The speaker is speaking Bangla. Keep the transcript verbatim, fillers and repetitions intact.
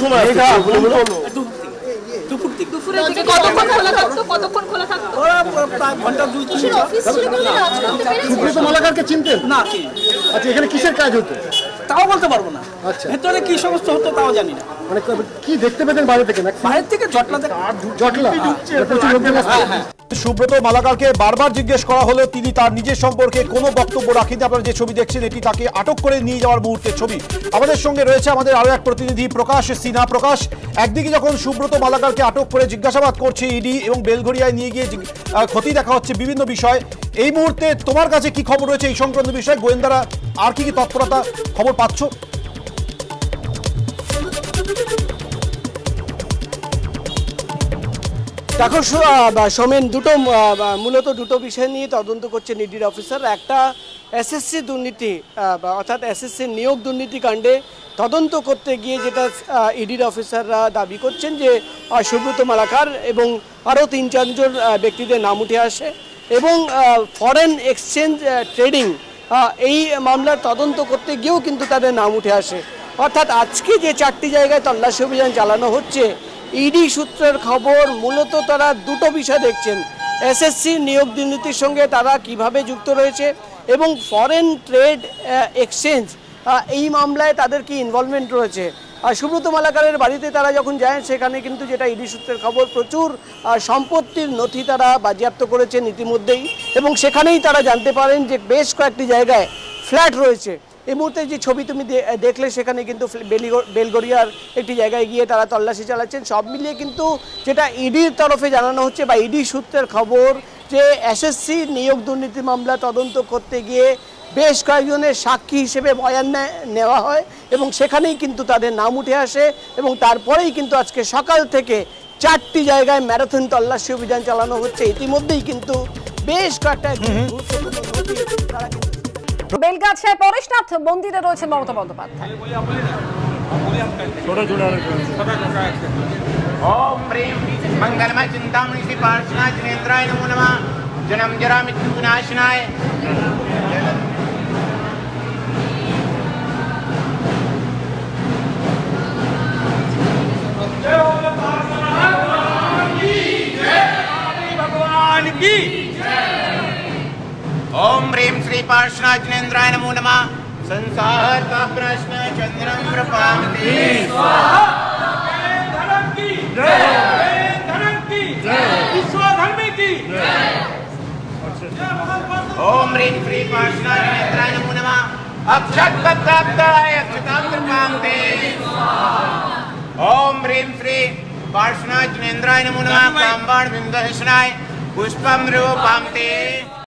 সময় দুপুরে থেকে কতক্ষণ খোলা থাকতো কতক্ষণ খোলা থাকতো ঘন্টা দুই তিন অফিস ছিল বলে না আজ করতে পেরেছে সুব্রত মালাকারকে চিনতেন না। আচ্ছা, এখানে কিসের কাজ হতো তাও বলতে পারবো না। আচ্ছা, ভেতরে কি সমস্ত হতো তাও জানি না। মানে কি দেখতে পেতেন বাইরে থেকে? বাইরে থেকে জটলা জটলা প্রচুর লোকজন আসতো। সুব্রত মালাকারকে বারবার জিজ্ঞেস করা হলো, তিনি তার নিজের সম্পর্কে কোনো বক্তব্য রাখেননি। আপনারা যে ছবি দেখছেন এটি তাকে আটক করে নিয়ে যাওয়ার মুহূর্তের ছবি। আমাদের সঙ্গে রয়েছে আমাদের আরো এক প্রতিনিধি প্রকাশ সিনহা। প্রকাশ, একদিকে যখন সুব্রত মালাকারকে আটক করে জিজ্ঞাসাবাদ করছে ইডি এবং বেলঘরিয়ায় নিয়ে গিয়ে ক্ষতি দেখা হচ্ছে বিভিন্ন বিষয়, এই মুহূর্তে তোমার কাছে কি খবর রয়েছে এই সংক্রান্ত বিষয়ে? গোয়েন্দারা আর কি কি তৎপরতা খবর পাচ্ছ? দেখো সোমেন, দুটো মূলত দুটো বিষয় নিয়ে তদন্ত করছেন ইডির অফিসার। একটা এসএসসি দুর্নীতি অর্থাৎ এসএসসি নিয়োগ দুর্নীতি কাণ্ডে তদন্ত করতে গিয়ে যেটা ইডির অফিসাররা দাবি করছেন যে সুব্রত মালাকার এবং আরও তিন চারজন ব্যক্তিদের নাম উঠে আসে এবং ফরেন এক্সচেঞ্জ ট্রেডিং এই মামলার তদন্ত করতে গিয়েও কিন্তু তাদের নাম উঠে আসে। অর্থাৎ আজকে যে চারটি জায়গায় তল্লাশি অভিযান চালানো হচ্ছে, ইডি সূত্রের খবর মূলত তারা দুটো বিষয় দেখছেন। এসএসসি নিয়োগ দুর্নীতির সঙ্গে তারা কিভাবে যুক্ত রয়েছে এবং ফরেন ট্রেড এক্সচেঞ্জ এই মামলায় তাদের কি ইনভলভমেন্ট রয়েছে। আর সুব্রত মালাকারের বাড়িতে তারা যখন যায় সেখানে কিন্তু যেটা ইডি সূত্রের খবর, প্রচুর সম্পত্তির নথি তারা বাজেয়াপ্ত করেছেন ইতিমধ্যেই এবং সেখানেই তারা জানতে পারেন যে বেশ কয়েকটি জায়গায় ফ্ল্যাট রয়েছে। এই মুহূর্তে যে ছবি তুমি দেখলে সেখানে কিন্তু বেলঘরিয়ার একটি জায়গায় গিয়ে তারা তল্লাশি চালাচ্ছেন। সব মিলিয়ে কিন্তু যেটা ইডির তরফে জানানো হচ্ছে বা ইডি সূত্রের খবর যে এসএসসি নিয়োগ দুর্নীতি মামলা তদন্ত করতে গিয়ে বেশ কয়েকজনের সাক্ষী হিসেবে বয়ান নেওয়া হয় এবং সেখানেই কিন্তু তাদের নাম উঠে আসে এবং তারপরেই কিন্তু আজকে সকাল থেকে চারটি জায়গায় ম্যারাথন তল্লাশি অভিযান চালানো হচ্ছে। ইতিমধ্যেই কিন্তু বেশ কয়েকটা গুরুত্বপূর্ণ নথি তারা বেলগাছিয়ায় পরেশনাথ মন্দিরে রয়েছে মমতা বন্দ্যোপাধ্যায়। ओम प्रेम मंगलमय चिंतामणि श्री पार्श्वनाथ जनेन्द्राय नमो नमः। जन्म जरा मृत्यु विनाशनाय भगवान की। ओम प्रेम श्री पार्श्वनाथ जनेन्द्राय नमो नमः। संसार का प्रश्न चंद्रम प्रपामते स्वाहा। ओम ह्रीं श्री पार्श्वनाथ जनेन्द्राय नमो नमः। अक्षत प्राप्ताय अक्षतां कृपामते। ओम ह्रीं श्री पार्श्वनाथ जनेन्द्राय नमो नमः। काम्बाण विंदहशनाय पुष्पम रूपामते।